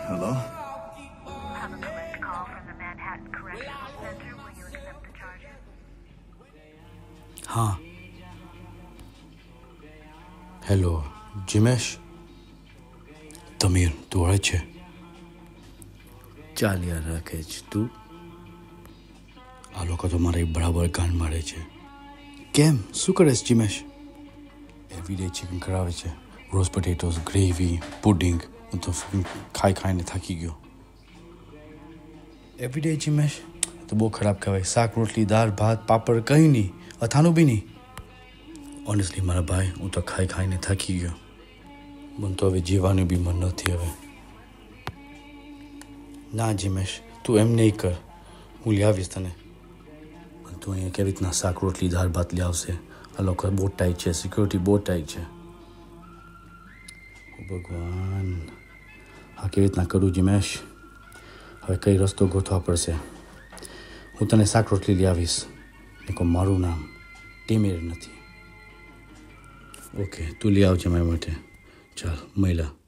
Hello? Have a collect call from the Manhattan Correctional Center. Will you accept the charges? हाँ hello Jimesh તમીર તું આવે છે ચાલ્યા રાખે છે તું આ લોકો તો મારે બરાબર ગાંડ મારે છે કેમ શું કરે છે જીમેશ એવરીડે ચિકન કરાવે છે રોઝ પોટેટોસ ગ્રેવી પુડિંગ હું તો ખાઈને થાકી ગયો એવરીડે જીમેશ તો બહુ ખરાબ કહેવાય શાક રોટલી દાળ ભાત પાપડ કંઈ નહીં અથાણું બી નહીં ઓનેસ્ટલી મારા ભાઈ હું તો ખાઈને થાકી ગયો મને તો હવે જીવવાનું બી મન નથી હવે ના જીમેશ તું એમ નહીં કર હું લઈ આવીશ તને તું અહીંયા કેવી રીતના શાક રોટલી દાળ ભાત લઈ આવશે આ લોકો બહુ ટાઈટ છે સિક્યોરિટી બહુ ટાઈટ છે ભગવાન આ કેવી રીતના કરું જીમેશ હવે કઈ રસ્તો ગોતવા પડશે હું તને શાક રોટલી લઈ આવીશ ને મારું નામ ટીમેર નથી ઓકે તું લઈ આવજે મારા માટે ચાલ મહિલા